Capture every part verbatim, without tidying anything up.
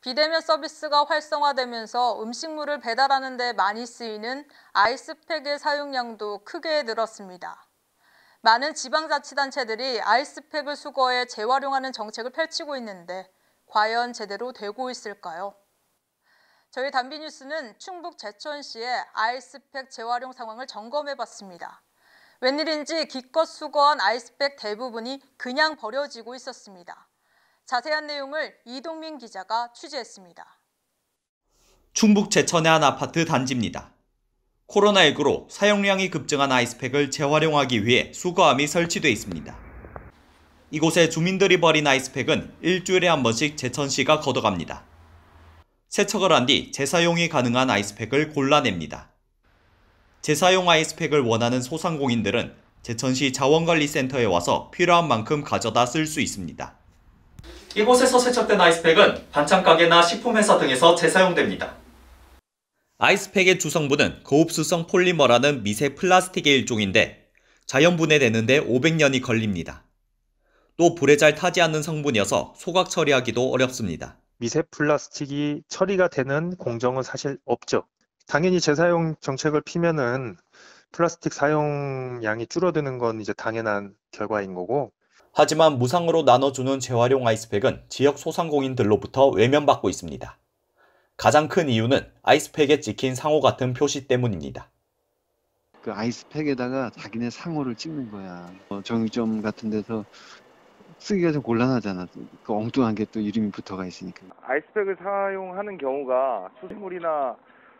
비대면 서비스가 활성화되면서 음식물을 배달하는 데 많이 쓰이는 아이스팩의 사용량도 크게 늘었습니다. 많은 지방자치단체들이 아이스팩을 수거해 재활용하는 정책을 펼치고 있는데 과연 제대로 되고 있을까요? 저희 단비뉴스는 충북 제천시의 아이스팩 재활용 상황을 점검해봤습니다. 웬일인지 기껏 수거한 아이스팩 대부분이 그냥 버려지고 있었습니다. 자세한 내용을 이동민 기자가 취재했습니다. 충북 제천의 한 아파트 단지입니다. 코로나십구로 사용량이 급증한 아이스팩을 재활용하기 위해 수거함이 설치돼 있습니다. 이곳에 주민들이 버린 아이스팩은 일주일에 한 번씩 제천시가 걷어갑니다. 세척을 한 뒤 재사용이 가능한 아이스팩을 골라냅니다. 재사용 아이스팩을 원하는 소상공인들은 제천시 자원관리센터에 와서 필요한 만큼 가져다 쓸 수 있습니다. 이곳에서 세척된 아이스팩은 반찬가게나 식품회사 등에서 재사용됩니다. 아이스팩의 주성분은 고흡수성 폴리머라는 미세 플라스틱의 일종인데 자연 분해되는 데 오백 년이 걸립니다. 또 불에 잘 타지 않는 성분이어서 소각 처리하기도 어렵습니다. 미세 플라스틱이 처리가 되는 공정은 사실 없죠. 당연히 재사용 정책을 피면은 플라스틱 사용량이 줄어드는 건 이제 당연한 결과인 거고. 하지만 무상으로 나눠주는 재활용 아이스팩은 지역 소상공인들로부터 외면받고 있습니다. 가장 큰 이유는 아이스팩에 찍힌 상호 같은 표시 때문입니다. 그 아이스팩에다가 자기네 상호를 찍는 거야. 어, 정육점 같은 데서 쓰기가 좀 곤란하잖아. 그 엉뚱한 게 또 이름이 붙어가 있으니까. 아이스팩을 사용하는 경우가 수돗물이나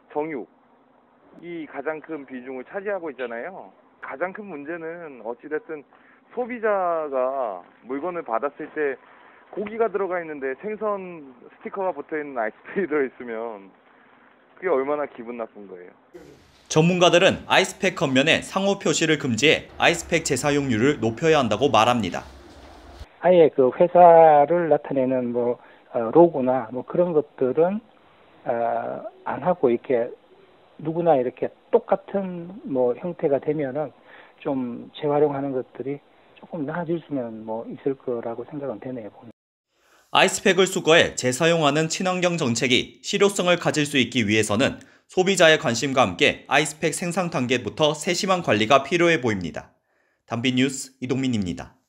정육이 가장 큰 비중을 차지하고 있잖아요. 가장 큰 문제는 어찌됐든 소비자가 물건을 받았을 때 고기가 들어가 있는데 생선 스티커가 붙어있는 아이스팩이 들어있으면 그게 얼마나 기분 나쁜 거예요. 전문가들은 아이스팩 겉면에 상호 표시를 금지해 아이스팩 재사용률을 높여야 한다고 말합니다. 아예 그 회사를 나타내는 뭐 로고나 뭐 그런 것들은 안 하고 이렇게 누구나 이렇게 똑같은 뭐 형태가 되면은 좀 재활용하는 것들이 조금 나아질 수는 뭐 있을 거라고 생각은 되네요. 아이스팩을 수거해 재사용하는 친환경 정책이 실효성을 가질 수 있기 위해서는 소비자의 관심과 함께 아이스팩 생산 단계부터 세심한 관리가 필요해 보입니다. 단비뉴스 이동민입니다.